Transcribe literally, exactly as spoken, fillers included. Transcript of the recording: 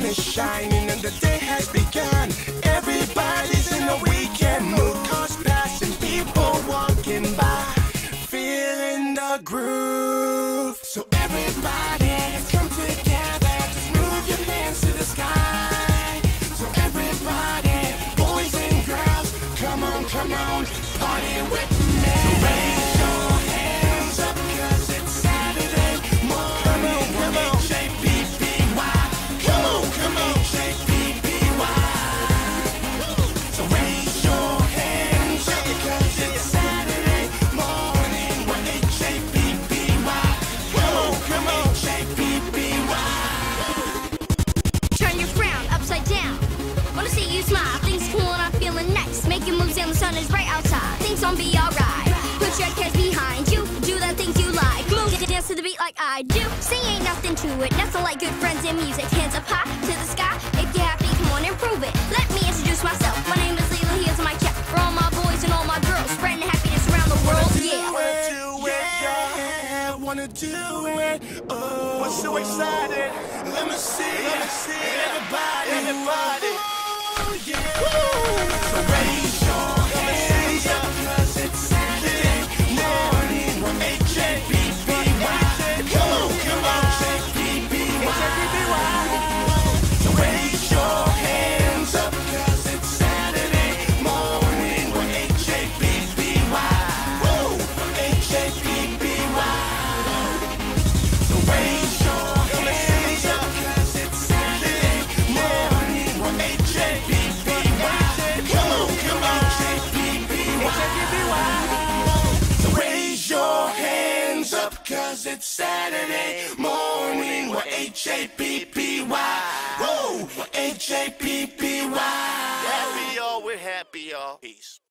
is shining and the day has begun. Everybody's in a weekend mood, cars passing, people walking by, feeling the groove. So everybody, let's come together, just move your hands to the sky. So everybody, boys and girls, come on, come on, party with me. So raise your hands up, cause it's Saturday morning. Come on, H A P P Y. Come on, come on, H A P P Y. So raise your hands up, cause it's Saturday morning. We're H A P P Y. Come on, come on, H A P P Y. Turn your frown upside down. Wanna see you smile. Things cool and I'm feeling nice. Making moves and the sun is bright outside. Things gon' be alright. Put your cares behind you. Do the things you like. Move, dance to the beat like I do. Sing ain't nothing to it. Nothing like good friends in music. Hands up high to the sky. If you're happy, come on and prove it. Let me introduce myself. My name is Leela. Here's my check for all my boys and all my girls. Spreading happiness around the world. Yeah. Do it, yeah, wanna do it. Oh, we're so excited. Let me see, let me see everybody, everybody. Oh, yeah. So raise your hands up, cause it's Saturday morning. We're H A P P Y. Come on, come on, H A P P Y. So raise your hands up, cause it's Saturday morning. We're H A P P Y. Woo! H A P P Y. So raise your hands up, cause it's Saturday morning. We're H A P P Y. Come on, come on, H A P P Y. So raise your hands up, cause it's Saturday morning. We're H A P P Y. Woo! We're H A P P Y. Happy, y'all. We're happy, y'all. Peace.